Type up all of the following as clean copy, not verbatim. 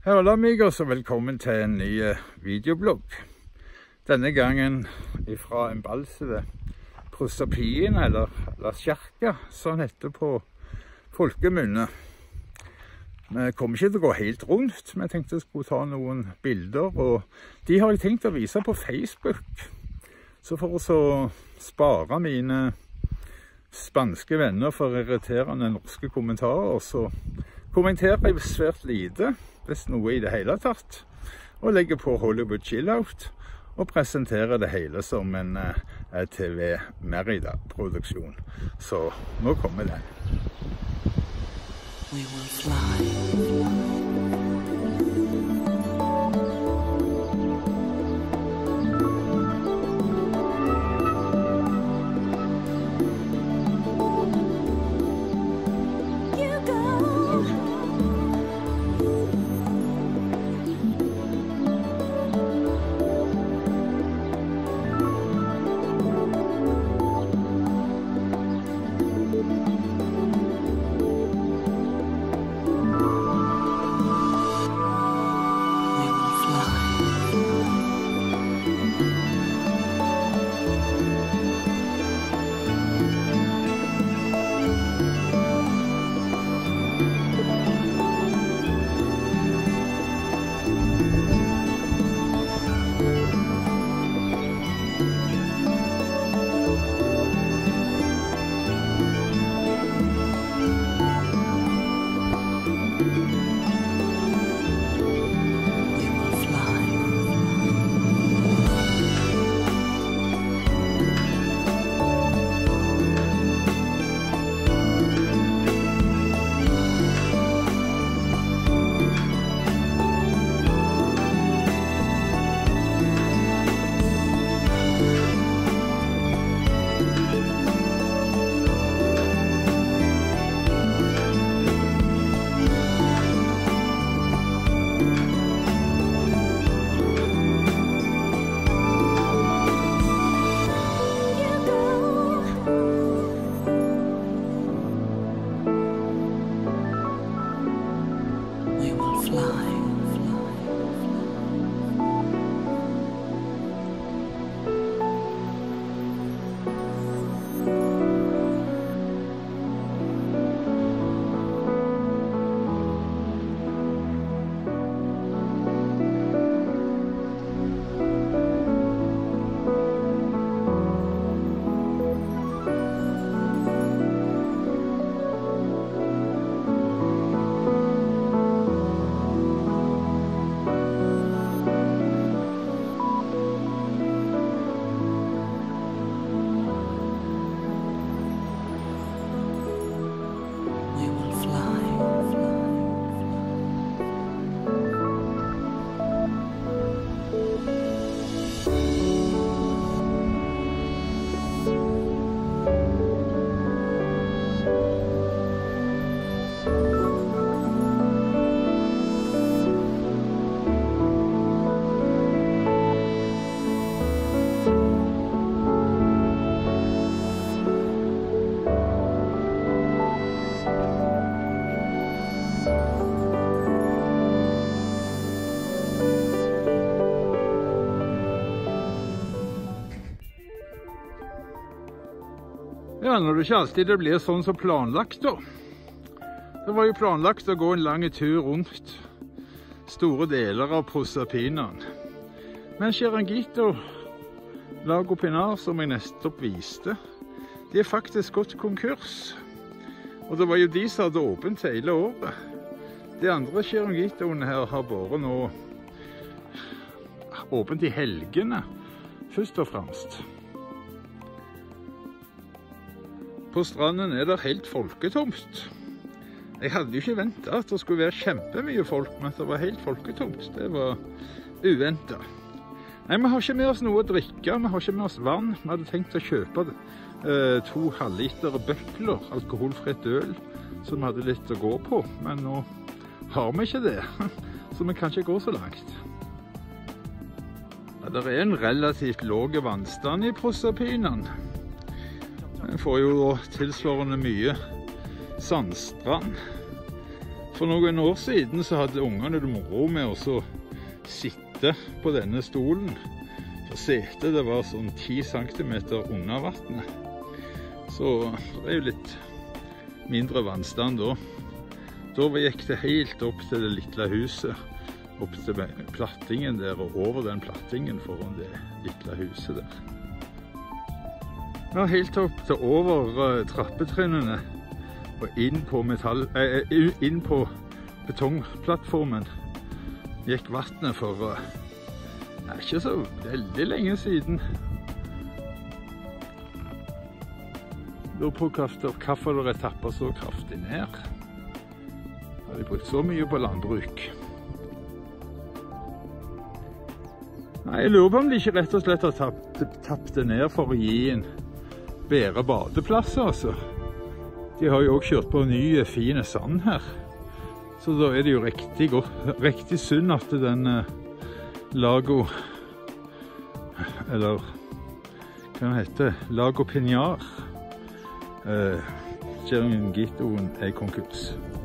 Hallo amigos, og velkommen til en ny videoblogg. Denne gangen fra en balse ved Proserpien, eller Kjerka, som heter på folkemunne. Vi kommer ikke til å gå helt rundt, men jeg tenkte jeg skulle ta noen bilder, og de har jeg tenkt å vise på Facebook. Så for å spare mine spanske venner for irriterende norske kommentarer, så kommenterer jeg svært lite, hvis noe i det hele tatt, og legger på Hollywood Chillout og presenterer det hele som en TV Merida-produksjon. Så nå kommer den. We will fly. Ja, når det ikke alltid det blir sånn som planlagt da. Det var jo planlagt å gå en lang tur rundt store deler av Proserpinen. Men Chiringuito Lago Pinar, som jeg nettopp viste, de er faktisk gått konkurs. Og det var jo de som hadde åpent hele året. De andre Chiringuitoene her har bare nå åpent i helgene, først og fremst. På stranden er det helt folketomt. Jeg hadde jo ikke ventet at det skulle være kjempemye folk, men det var helt folketomt. Det var uventet. Nei, vi har ikke med oss noe å drikke, vi har ikke med oss vann. Vi hadde tenkt å kjøpe 2 halvliter bøkler, alkoholfritt øl, som vi hadde litt å gå på. Men nå har vi ikke det, så vi kan ikke gå så langt. Ja, det er en relativt låg vannstand i Proserpinen. Vi får jo tilsvarende mye sandstrand. For noen år siden så hadde ungene det moro med å sitte på denne stolen. For setet det var sånn 10 centimeter under vannet. Så det er jo litt mindre vannstand da. Da gikk det helt opp til det lille huset, opp til plattingen der, og over den plattingen foran det lille huset der. Ja, helt opp til over trappetrinnene, og inn på betongplattformen gikk vannet for ikke så veldig lenge siden. Lurer på hvorfor det er tappet så kraftig ned. Har de brukt så mye på landbruk? Nei, jeg lurer på om de ikke rett og slett har tappet det ned for å gi en bedre badeplass, altså. De har jo også kjørt på ny, fine sand her. Så da er det jo riktig synd at den Lago, eller hva den heter, Lago Pinar, Chiringuitoen er konkurs.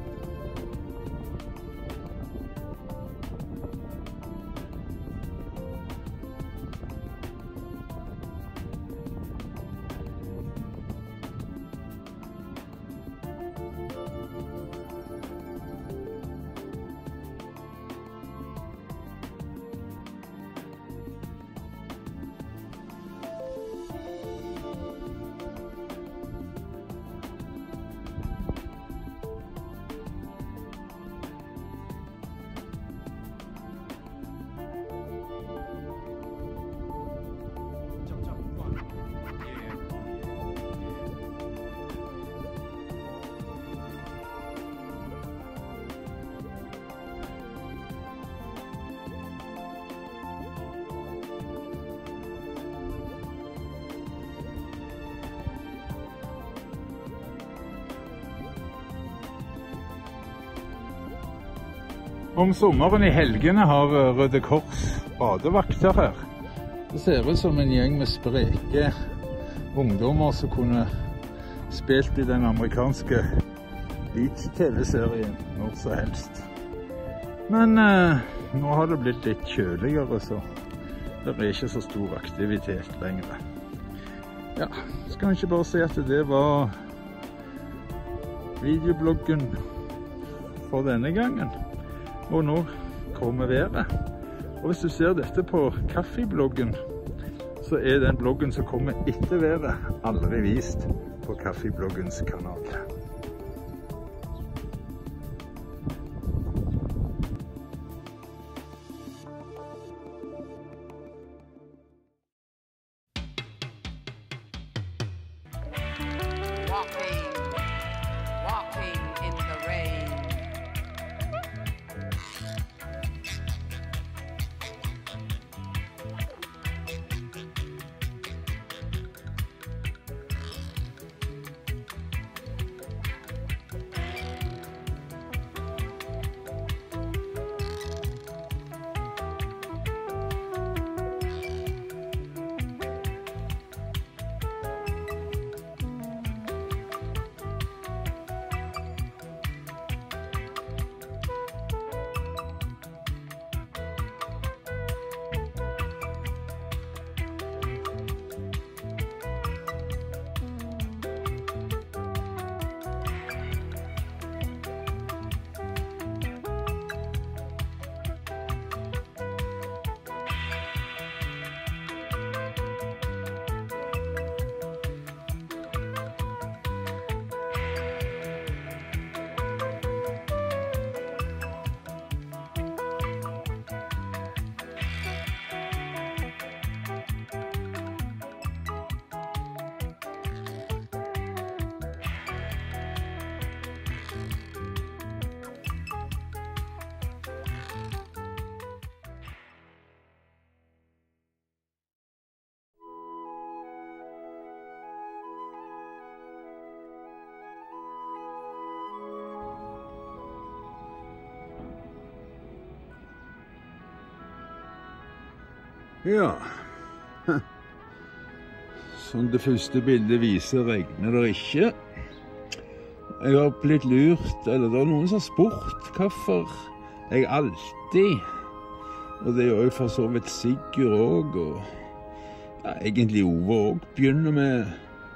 Om sommeren i helgene har Røde Kors badevakter her. Det ser ut som en gjeng med spreke ungdommer som kunne spilt i den amerikanske beach-tv-serien når som helst. Men nå har det blitt litt kjøligere, så det er ikke så stor aktivitet lenger. Ja, skal jeg ikke bare si at det var videobloggen for denne gangen. Og nå kommer været. Og hvis du ser dette på kaffebloggen, så er den bloggen som kommer etter været aldri vist på kaffebloggens kanal. Walking in the rain. Ja, som det første bildet viser regner det ikke. Jeg har blitt lurt, eller det er noen som har spurt hvorfor jeg alltid, og det gjør jeg for så vidt Sigurd også, og ja, egentlig Ove også, begynner med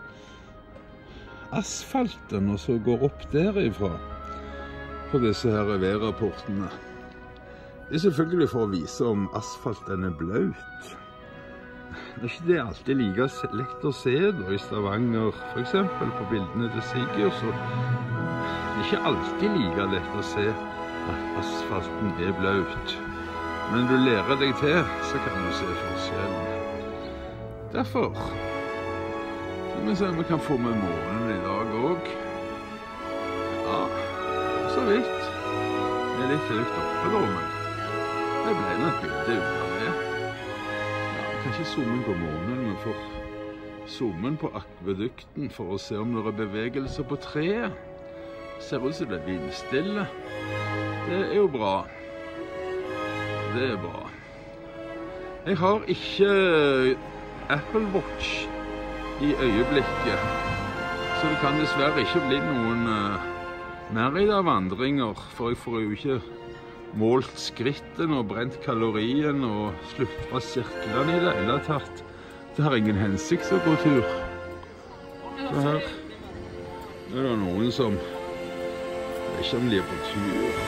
asfalten, og så går opp derifra på disse her værrapportene. Det er selvfølgelig for å vise om asfalten er bløt. Det er ikke det alltid like lett å se da, i Stavanger, for eksempel på bildene til Sigurd, så det er ikke alltid like lett å se at asfalten er bløt. Men du lærer deg til, så kan du se forskjellen. Derfor skal vi se om vi kan få med månen i dag også. Ja, så vidt. Det er litt høyt oppe da, men det ble nok bildet ut av det. Jeg kan ikke zoome inn på månen, men får zoome inn på akvedukten for å se om det er bevegelse på treet. Ser ut som det er vindstille. Det er jo bra. Det er bra. Jeg har ikke Apple Watch i øyeblikket, så det kan dessverre ikke bli noen mer i de vandringer, for jeg får jo ikke målt skritten og brent kalorien og slutt fra sirklene i det hele tatt. Det har ingen hensikt å gå tur. Så her er det noen som vet ikke om de er på tur.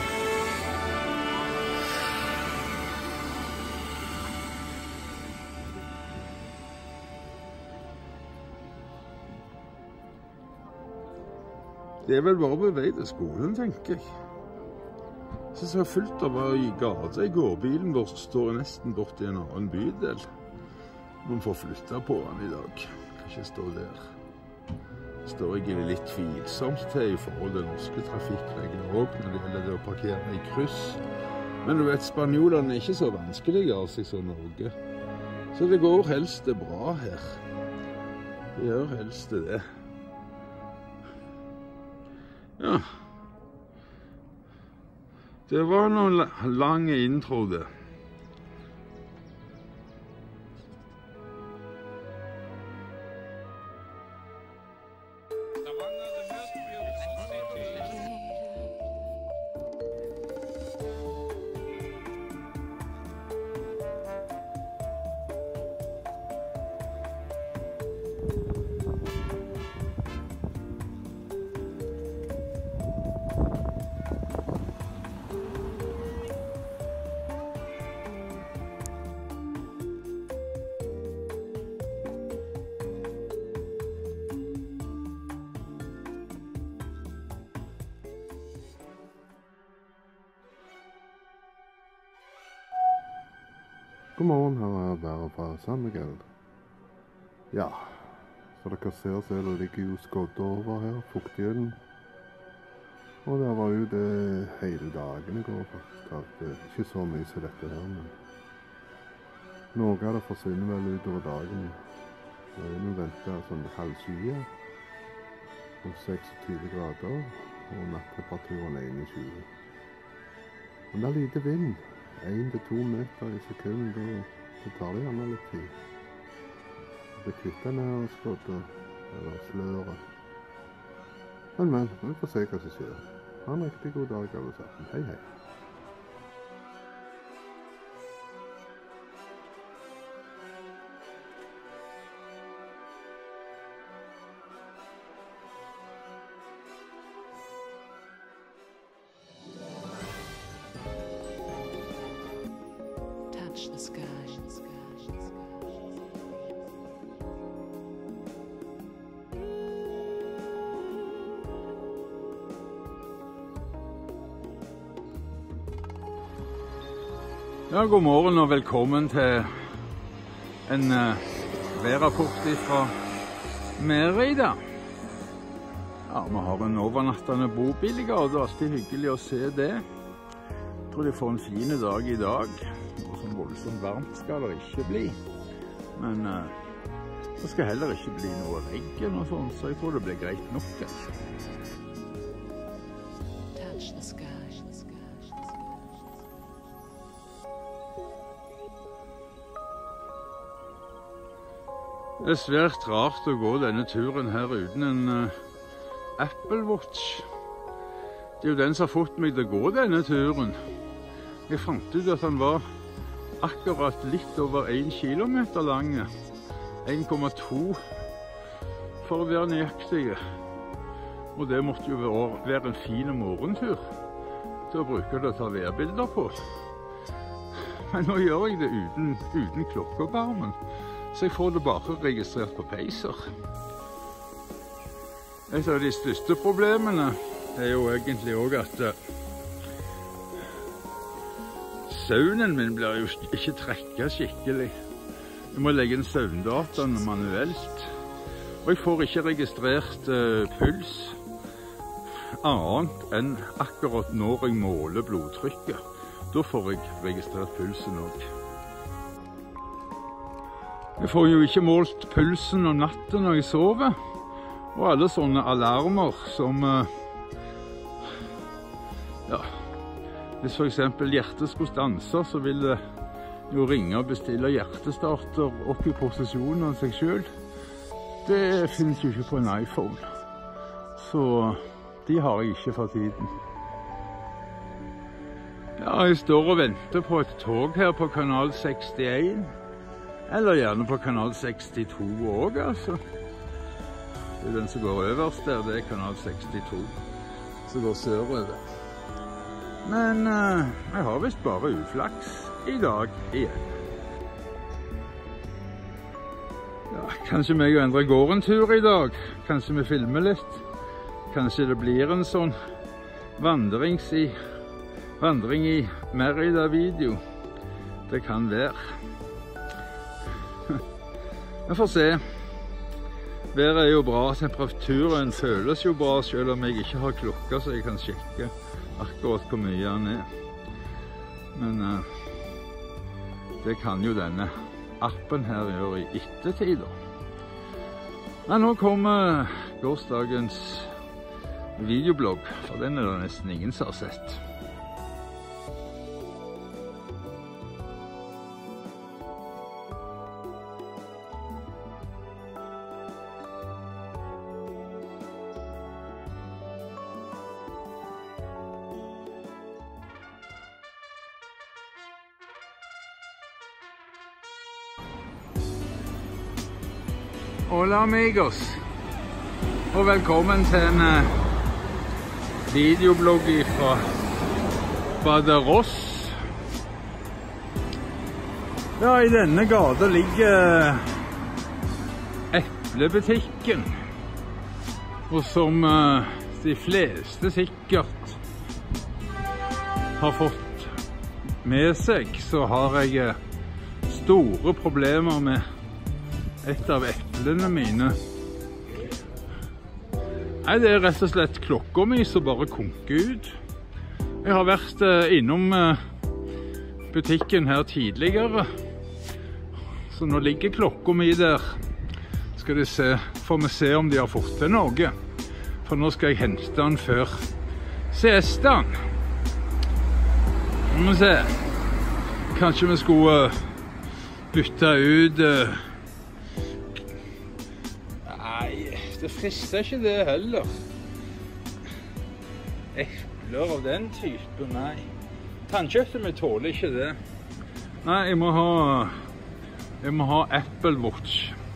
Det er vel bare på vei til skolen, tenker jeg. Jeg synes jeg har fulgt av i gata i går. Bilen vår står nesten bort i en annen bydel. Man får flytte på den i dag. Kan ikke stå der. Står egentlig litt tvilsomt til i forhold til norske trafikkregler også, når det gjelder det å parkere i kryss. Men du vet, spanjolene er ikke så vanskelige av seg som Norge. Så det går helst det bra her. Det gjør helst det. Ja. Det var noen lange intro det. God morgen, her er været fra San Miguel. Ja, så dere ser så det ligger jo skodd over her, fuktigheten. Og det var jo det hele dagen i går faktisk, at det er ikke så mye som dette her, men noe av det forsvinner vel utover dagen. Det er jo ventet sånn halvskye, og 26 grader, og natttemperaturen er 21. Men det er lite vind. 1-2 meter i sekund, og det tar det gjerne litt tid. Det kvitter ned og skoddet, eller sløret. Men, vi får se hva som skjer. Ha en riktig god dag alle sammen. Hei, hei. The sky. Ja, god morgen og velkommen til en værrapport fra Mérida. Ja, vi har en overnattende bobil i gata, det er alltid hyggelig å se det. Jeg tror de får en fin dag i dag. Og sånn voldsomt varmt skal det ikke bli. Men det skal heller ikke bli noe regn og sånn, så jeg tror det blir greit nok. Touch the sky. Det er svært rart å gå denne turen her uten en Apple Watch. Det er jo den som har fått meg til å gå denne turen. Jeg fant ut at han var akkurat litt over 1 kilometer lang. 1,2 for å være nøyaktig. Og det måtte jo være en fin morgentur til å bruke det å ta værbilder på. Men nå gjør jeg det uten klokka på armen, så jeg får det bare registrert på Pacer. Et av de største problemene er jo egentlig også at søvnen min blir jo ikke trekket skikkelig. Jeg må legge inn søvndataene manuelt. Og jeg får ikke registrert puls annet enn akkurat når jeg måler blodtrykket. Da får jeg registrert pulsen også. Jeg får jo ikke målt pulsen om natten når jeg sover. Og alle sånne alarmer som hvis for eksempel hjertet skulle stanse, så vil det jo ringe og bestille hjertestarter opp i posisjonen av seg selv. Det finnes jo ikke på en iPhone, så de har jeg ikke for tiden. Ja, jeg står og venter på et tog her på kanal 61, eller gjerne på kanal 62 også, altså. Det er den som går øverst der, det er kanal 62, som går sørover. Men jeg har vist bare uflaks i dag igjen. Ja, kanskje meg og Endre går en tur i dag. Kanskje vi filmer litt. Kanskje det blir en sånn vandring i Merida-video. Det kan være. Vi får se. Været er jo bra, temperaturen føles jo bra, selv om jeg ikke har klokka så jeg kan sjekke akkurat hvor mye den er. Men det kan jo denne appen her gjøre i ettertid. Men nå kommer gårsdagens videoblogg, for den er det nesten ingen som har sett. Hola amigos, og velkommen til en videoblogg fra Badeross. Ja, i denne gata ligger eplebutikken, og som de fleste sikkert har fått med seg, så har jeg store problemer med et av eplene mine. Nei, det er rett og slett klokka mi som bare konker ut. Jeg har vært innom butikken her tidligere, så nå ligger klokka mi der. Skal de se, får vi se om de har fått til noe. For nå skal jeg hente den før siestaen. Må vi se. Kanskje vi skulle bytte ut det frister ikke det heller. Epler av den typen, nei. Tannkjøttet mitt tåler ikke det. Nei, jeg må ha Apple Watch.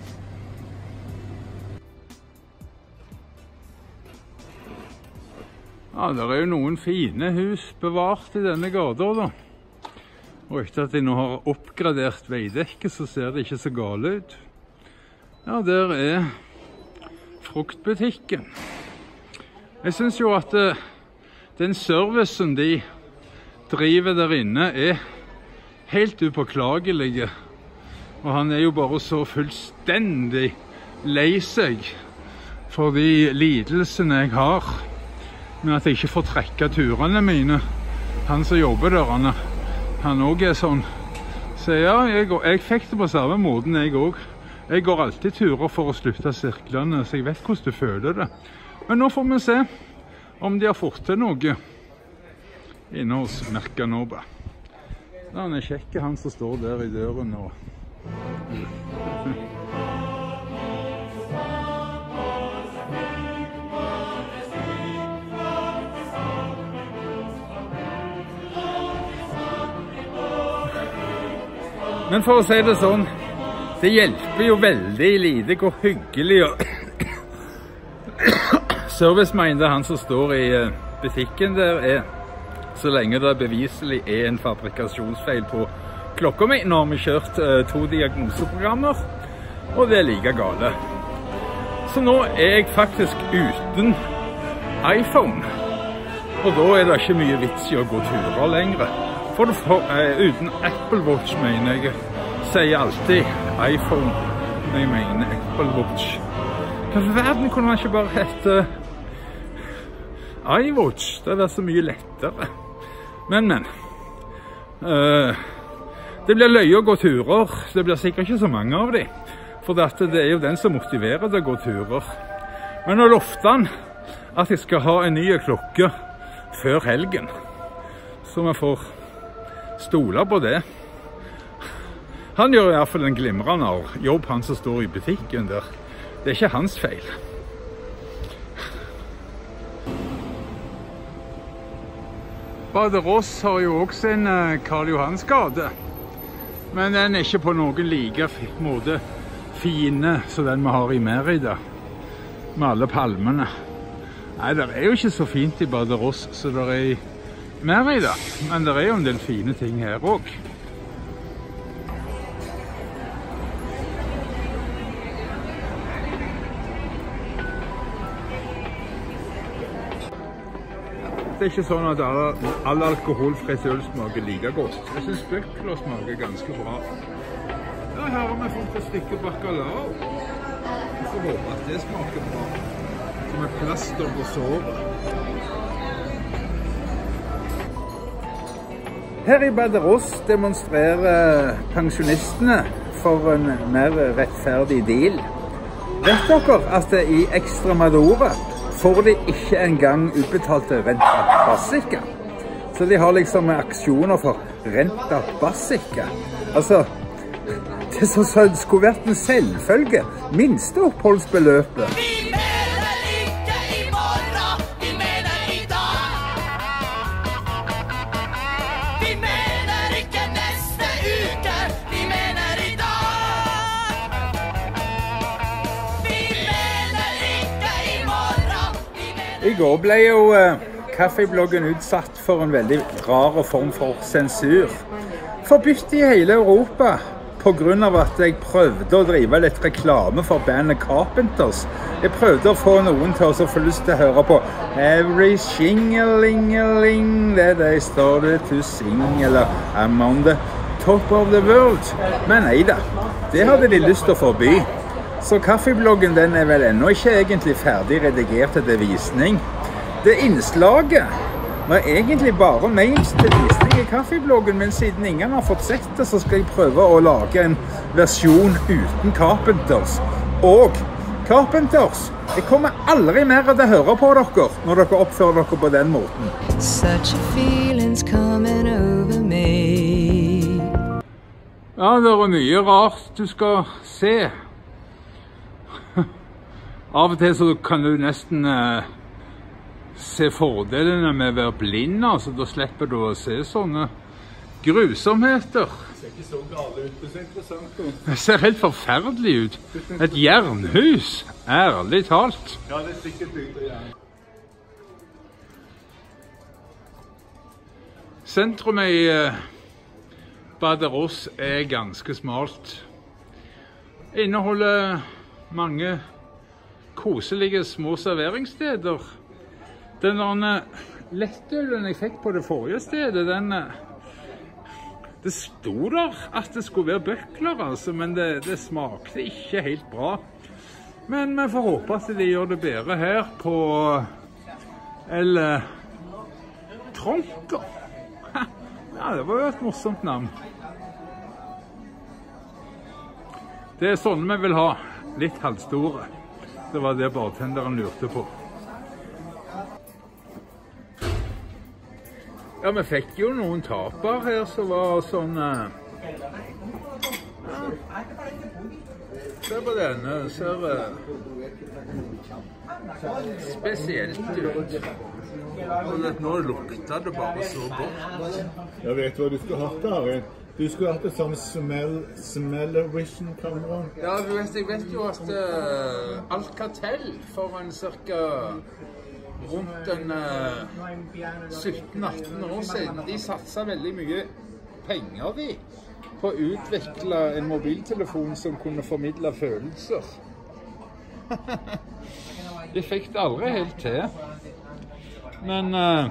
Ja, det er jo noen fine hus bevart i denne gata da. Og etter at jeg nå har oppgradert veidekket, så ser det ikke så gale ut. Ja, der er fruktbutikken. Jeg synes jo at den servicen de driver der inne er helt upåklagelig. Og han er jo bare så fullstendig lei seg for de lidelsene jeg har med at jeg ikke får trekke turene mine. Han som jobber der, han også er sånn. Så ja, jeg fikk det på samme måten jeg også. Jeg går alltid turer for å slutte sirklene, så jeg vet hvordan du føler det. Men nå får vi se om de har fått til noe inne hos Mercanova. Han er kjekk, han som står der i døren nå. Men for å si det sånn, det hjelper jo veldig lite hvor hyggelig og service-minded han som står i butikken der er, så lenge det beviselig er en fabrikasjonsfeil på klokka mi. Nå har vi kjørt 2 diagnoseprogrammer, og det er like gale. Så nå er jeg faktisk uten iPhone, og da er det ikke mye vits i å gå turer lenger. For uten Apple Watch, mener jeg, sier alltid iPhone når jeg mener Apple Watch. Hva for verden kunne man ikke bare hette iWatch? Det er så mye lettere. Men. Det blir løye å gå turer. Det blir sikkert ikke så mange av dem. For det er jo den som motiverer til å gå turer. Men nå lovte han at jeg skal ha en ny klokke før helgen. Så vi får stole på det. Han gjør i hvert fall en glimrende jobb, han som står i butikken der. Det er ikke hans feil. Bade Ross har jo også en Karl Johans gate, men den er ikke på noen like måte fine som den vi har i Mérida, med alle palmene. Nei, det er jo ikke så fint i Bade Ross som det er i Mérida, men det er jo en del fine ting her også. Det er ikke sånn at all alkoholfritt øl smaker like godt. Jeg synes bøkler smaker ganske bra. Ja, her har vi fått et stykke bacalao. Jeg får håpe at det smaker bra. Som et plaster på såret. Her i Bade Ross demonstrerer pensjonistene for en mer rettferdig deal. Vet dere at i Extremadura får de ikke engang utbetalte renta basica? Så de har liksom aksjoner for renta basica. Altså, det er sånn som det skulle vært en selvfølge. Minste oppholdsbeløpet. I går ble jo kaffebloggen utsatt for en veldig rar form for sensur. Forbudt i hele Europa på grunn av at jeg prøvde å drive litt reklame for bandet Carpenters. Jeg prøvde å få noen til å få lyst til å høre på Every shing-a-ling-a-ling that I started to sing, eller I'm on the top of the world. Men nei da, det hadde de lyst til å forby. Så kaffebloggen den er vel ennå ikke egentlig ferdig redigert til visning. Det innslaget var egentlig bare ment til visning i kaffebloggen, men siden ingen har fått sett det, så skal jeg prøve å lage en versjon uten Carpenters. Og Carpenters, jeg kommer aldri mer til å høre på dere når dere oppfører dere på den måten. Such a feeling's coming over me. Ja, det er mye rart du skal se. Av og til så kan du nesten se fordelene med å være blind, altså da slipper du å se sånne grusomheter. Det ser ikke så gale ut, det ser interessant ut. Det ser helt forferdelig ut. Et jernhus, ærlig talt. Ja, det er sikkert bygd av jern. Sentrumet i Bade Ross er ganske smalt. Inneholder mange koselige små serveringssteder. Den lettølen jeg fikk på det forrige stedet, det sto der at det skulle være bøkler, altså, men det smakte ikke helt bra. Men vi får håpe at de gjør det bedre her på El Tronco. Ja, det var jo et morsomt navn. Det er sånne vi vil ha, litt halvstore. Det var det bartenderen lurte på. Ja, vi fikk jo noen taper her som var sånn... Se på denne, ser spesielt ut. Og nå lukter det bare så godt. Jeg vet hva du skal ha der. Du skulle hatt et sånt smell-vision-kamera. Ja, jeg vet jo at Alcatel for en cirka rundt en 17-18 år siden, de satset veldig mye penger på å utvikle en mobiltelefon som kunne formidle følelser. De fikk det aldri helt til. Men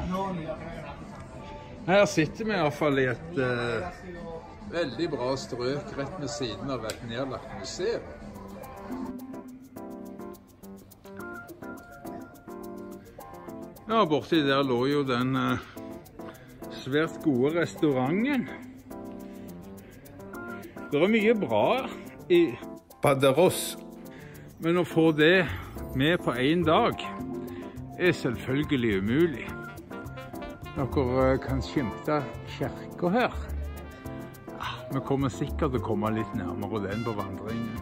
her sitter vi i hvert fall i et veldig bra strøk rett ved siden av et nedlagt museum. Ja, borti der lå jo den svært gode restauranten. Det er mye bra i Badajoz, men å få det med på en dag er selvfølgelig umulig. Dere kan skimte kirka her. Vi kommer sikkert til å komme litt nærmere den på vandringen.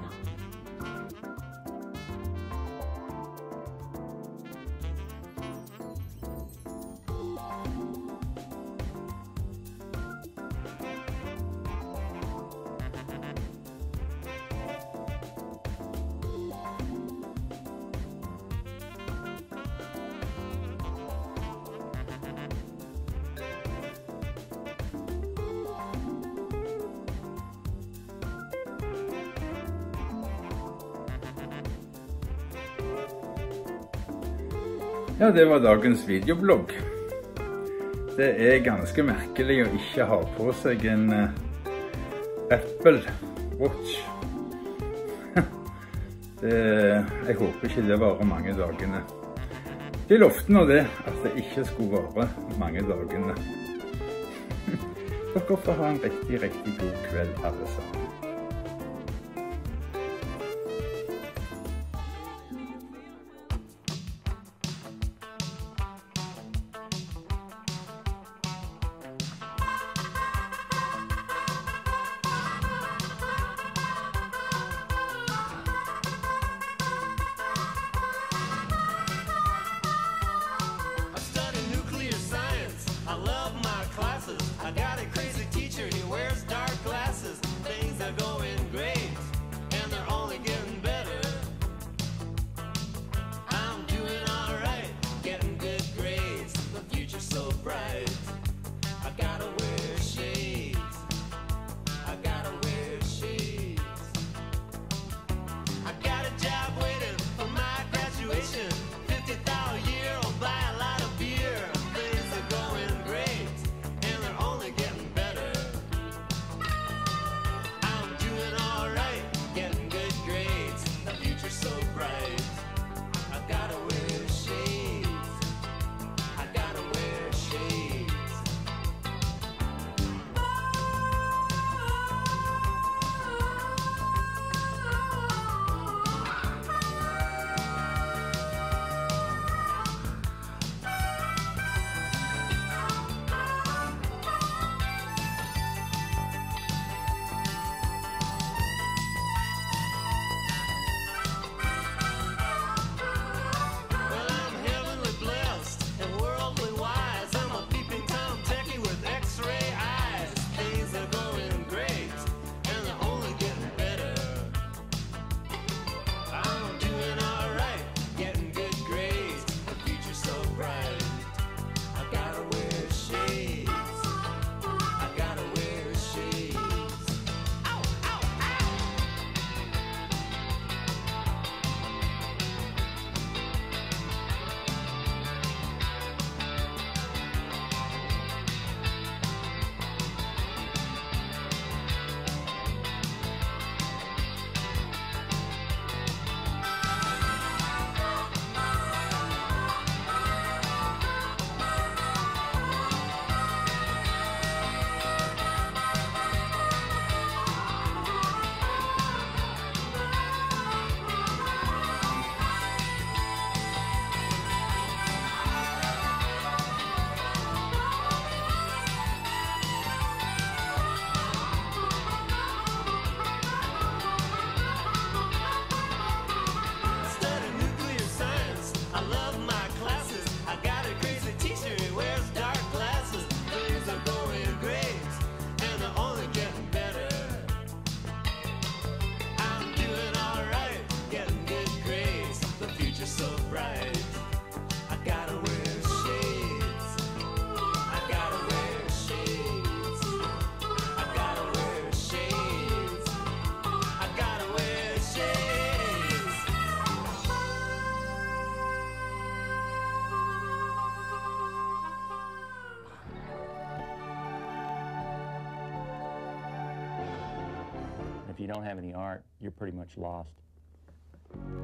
Ja, det var dagens videoblogg. Det er ganske merkelig å ikke ha på seg en Apple Watch. Jeg håper ikke det varer mange dagene. De lovte nå det, at det ikke skulle vare mange dagene. Dere får ha en riktig god kveld, alle sammen. I got a crazy teacher, he wears dark glasses. Things so bright. I gotta wear shades. I gotta wear shades. I gotta wear shades. I gotta wear shades. If you don't have any art, you're pretty much lost.